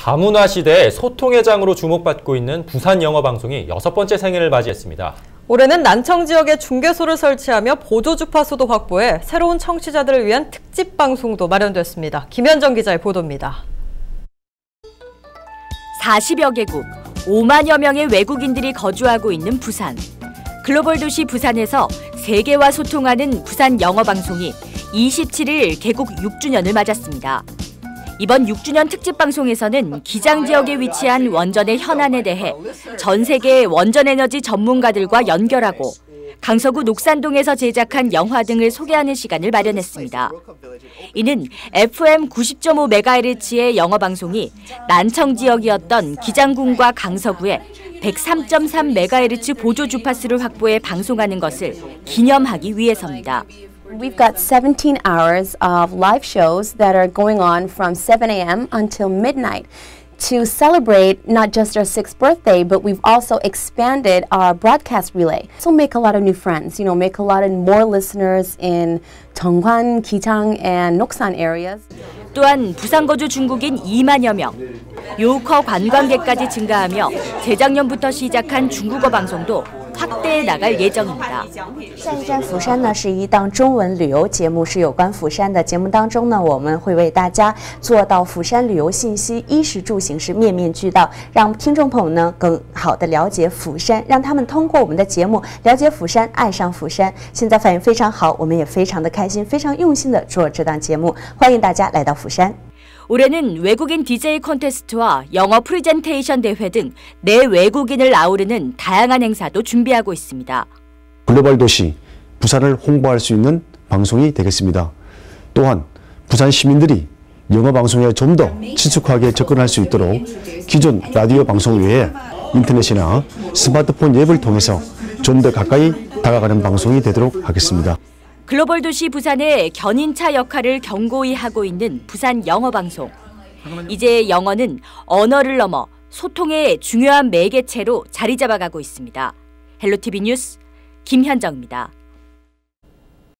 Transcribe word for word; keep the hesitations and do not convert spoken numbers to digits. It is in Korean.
다문화 시대의 소통의 장으로 주목받고 있는 부산 영어 방송이 여섯 번째 생일을 맞이했습니다. 올해는 난청 지역에 중개소를 설치하며 보조 주파수도 확보해 새로운 청취자들을 위한 특집 방송도 마련됐습니다. 김현정 기자의 보도입니다. 사십여 개국, 오만여 명의 외국인들이 거주하고 있는 부산. 글로벌 도시 부산에서 세계와 소통하는 부산 영어 방송이 이십칠 일 개국 육 주년을 맞았습니다. 이번 육 주년 특집 방송에서는 기장 지역에 위치한 원전의 현안에 대해 전 세계의 원전 에너지 전문가들과 연결하고 강서구 녹산동에서 제작한 영화 등을 소개하는 시간을 마련했습니다. 이는 에프엠 구십 점 오 메가헤르츠의 영어 방송이 난청 지역이었던 기장군과 강서구에 백삼 점 삼 메가헤르츠 보조 주파수를 확보해 방송하는 것을 기념하기 위해서입니다. We've got seventeen hours of live shows that are going on from seven a m until midnight to celebrate not just our sixth birthday, but we've also expanded our broadcast relay. So make a lot of new friends, you know, make a lot of more listeners in 정관, 기장, and 녹산 areas. 또한 부산 거주 중국인 이만여 명, 요커 관광객까지 증가하며 재작년부터 시작한 중국어 방송도 확대해 나갈 예정입니다. 下一站釜山呢是一档中文旅游节目，是有关釜山的节目当中呢，我们会为大家做到釜山旅游信息，衣食住行是面面俱到，让听众朋友呢更好的了解釜山，让他们通过我们的节目了解釜山，爱上釜山。现在反应非常好，我们也非常的开心，非常用心的做这档节目，欢迎大家来到釜山。 올해는 외국인 디제이 콘테스트와 영어 프레젠테이션 대회 등 내 외국인을 아우르는 다양한 행사도 준비하고 있습니다. 글로벌 도시 부산을 홍보할 수 있는 방송이 되겠습니다. 또한 부산 시민들이 영어 방송에 좀 더 친숙하게 접근할 수 있도록 기존 라디오 방송 외에 인터넷이나 스마트폰 앱을 통해서 좀 더 가까이 다가가는 방송이 되도록 하겠습니다. 글로벌 도시 부산의 견인차 역할을 견고히 하고 있는 부산 영어 방송. 이제 영어는 언어를 넘어 소통의 중요한 매개체로 자리 잡아가고 있습니다. 헬로티비 뉴스 김현정입니다.